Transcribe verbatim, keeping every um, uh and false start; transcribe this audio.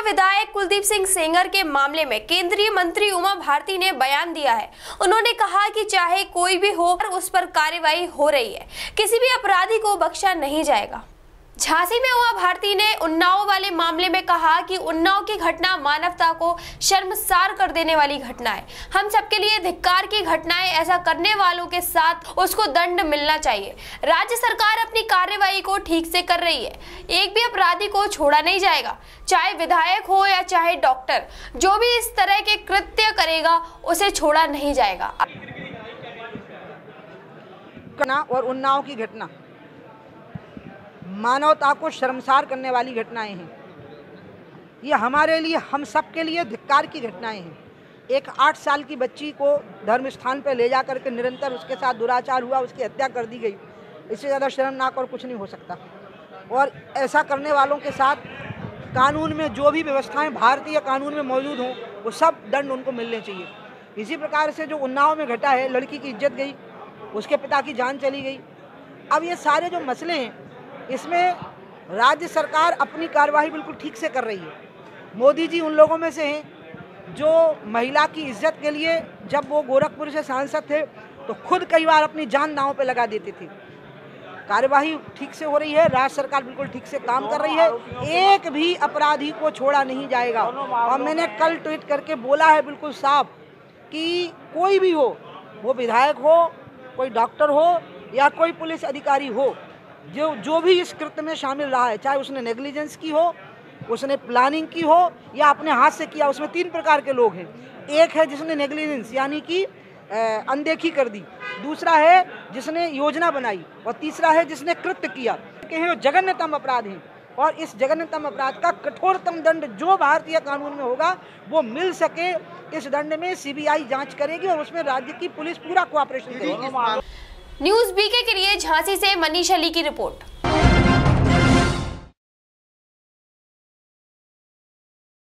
विधायक कुलदीप सिंह सेंगर के मामले में केंद्रीय मंत्री उमा भारती ने बयान दिया है। उन्होंने कहा कि चाहे कोई भी हो, उस पर कार्रवाई हो रही है, किसी भी अपराधी को बख्शा नहीं जाएगा। झांसी में उमा भारती ने उन्नाव वाले मामले में कहा कि उन्नाव की घटना मानवता को शर्मसार कर देने वाली घटना है। हम सबके लिए धिक्कार की घटना है। ऐसा करने वालों के साथ उसको दंड मिलना चाहिए। राज्य सरकार अपनी कार्यवाही को ठीक से कर रही है। एक भी अपराधी को छोड़ा नहीं जाएगा, चाहे विधायक हो या चाहे डॉक्टर। जो भी इस तरह के कृत्य करेगा उसे छोड़ा नहीं जाएगा। और उन्नाव की घटना मानवता को शर्मसार करने वाली घटनाएं हैं। ये हमारे लिए, हम सब के लिए धिक्कार की घटनाएं हैं। एक आठ साल की बच्ची को धर्म स्थान पर ले जाकर के निरंतर उसके साथ दुराचार हुआ, उसकी हत्या कर दी गई। इससे ज़्यादा शर्मनाक और कुछ नहीं हो सकता। और ऐसा करने वालों के साथ कानून में जो भी व्यवस्थाएं भारतीय कानून में मौजूद हों, वो सब दंड उनको मिलने चाहिए। इसी प्रकार से जो उन्नाव में घटा है, लड़की की इज्जत गई, उसके पिता की जान चली गई। अब ये सारे जो मसले हैं, इसमें राज्य सरकार अपनी कार्यवाही बिल्कुल ठीक से कर रही है। मोदी जी उन लोगों में से हैं जो महिला की इज्जत के लिए, जब वो गोरखपुर से सांसद थे तो खुद कई बार अपनी जान दांव पे लगा देते थे। कार्यवाही ठीक से हो रही है, राज्य सरकार बिल्कुल ठीक से काम कर रही है। एक भी अपराधी को छोड़ा नहीं जाएगा। और मैंने कल ट्वीट करके बोला है बिल्कुल साफ कि कोई भी हो, वो विधायक हो, कोई डॉक्टर हो या कोई पुलिस अधिकारी हो, जो जो भी इस कृत्य में शामिल रहा है, चाहे उसने नेग्लिजेंस की हो, उसने प्लानिंग की हो या अपने हाथ से किया। उसमें तीन प्रकार के लोग हैं। एक है जिसने नेग्लिजेंस यानी कि अनदेखी कर दी, दूसरा है जिसने योजना बनाई, और तीसरा है जिसने कृत्य किया। के जघन्यतम अपराध हैं और इस जघन्यतम अपराध का कठोरतम दंड जो भारतीय कानून में होगा वो मिल सके, इस दंड में सीबीआई जांच करेगी और उसमें राज्य की पुलिस पूरा कोऑपरेशन करेगी। न्यूज़ बीके के लिए झांसी से मनीष अली की रिपोर्ट।